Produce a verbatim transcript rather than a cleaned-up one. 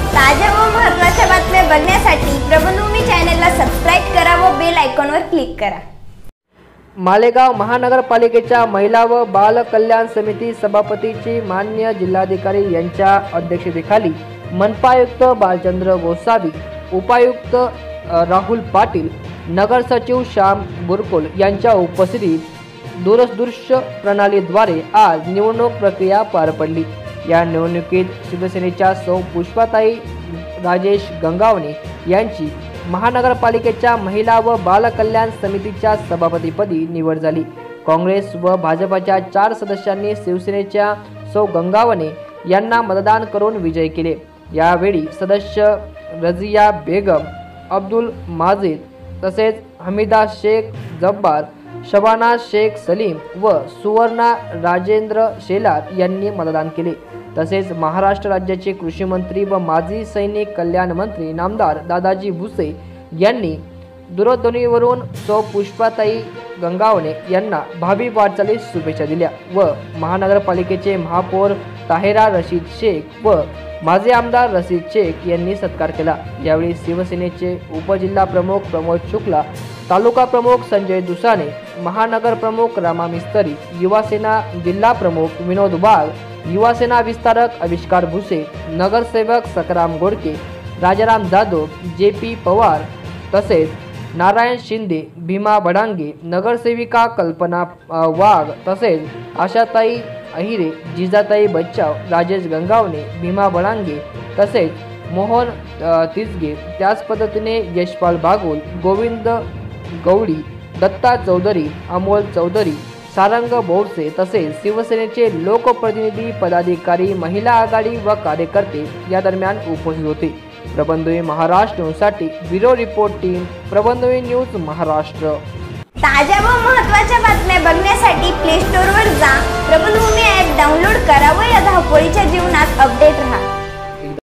ताज्या व महत्त्वाच्या बातम्या बघण्यासाठी प्रबंधभूमी चॅनलला सबस्क्राइब करा व बेल आयकॉनवर क्लिक करा। मालेगाव महानगरपालिकेच्या महिला व बाल कल्याण समिती सभापतीची मान्य जिल्हाधिकारी यांच्या अध्यक्षतेखाली मनपा आयुक्त बालचंद्र गोसावी, उपायुक्त राहुल पाटील, नगर सचिव श्याम बुरकुल यांच्या उपस्थितीत दूरदृश्य प्रणालीद्वारे आज निवडणूक प्रक्रिया पार पडली। या निवडणुकीत शिवसेनेच्या सौ पुष्पाताई राजेश गंगावणे यांची महानगरपालिकेच्या महिला व बाल कल्याण समितीच्या सभापतीपदी निवड झाली। काँग्रेस व भाजपच्या चार सदस्यांनी शिवसेनेच्या सौ गंगावणे यांना मतदान करून विजयी केले। यावेळी सदस्य रजिया बेगम, अब्दुल माजिद तसेच हमीदा शेख जब्बार, शबाना शेख सलीम व सुवर्णा राजेंद्र शेलार यांनी मतदान केले। तसेच महाराष्ट्र राज्याचे कृषी मंत्री व माजी सैनिक कल्याण मंत्री नामदार दादाजी भुसे यांनी दूरध्वनीवरून सौ पुष्पाताई गंगावणे यांना भावी वाटचालीस शुभेच्छा दिल्या व महानगरपालिकेचे महापौर ताहेरा रशीद शेख व माजी आमदार रशीद शेख यांनी सत्कार केला। यावेळी शिवसेनेचे उपजिल्हा प्रमुख प्रमोद शुक्ला, तालुका प्रमुख संजय दुसाने, महानगर प्रमुख रामा मिस्त्री, युवासेना जिल्हा प्रमुख विनोद वाघ, युवासेना विस्तारक आविष्कार भुसे, नगरसेवक सकराम गोडके, राजाराम जाधव, जे पी पवार तसेच नारायण शिंदे, भीमा बडांगे, नगरसेविका कल्पना वाघ तसेच आशाताई अहिरे, जिजाताई बच्चाव, राजेश गंगावणे, भीमा बडांगे तसेच मोहन तिसगे, त्याच पद्धतीने यशपाल बागुल, गोविंद गवडी, दत्ता चौधरी, अमोल चौधरी, सारंग बोरसे तसेच शिवसेनेचे लोकप्रतिनिधी, पदाधिकारी, महिला आघाडी व कार्यकर्ते या दरम्यान उपस्थित होते। प्रबंधभूमी महाराष्ट्र न्यूजसाठी bureau report team, Prabandhbhumi news Maharashtra. ताज्या व महत्त्वाच्या बातम्या बघण्यासाठी प्ले स्टोअरवर जा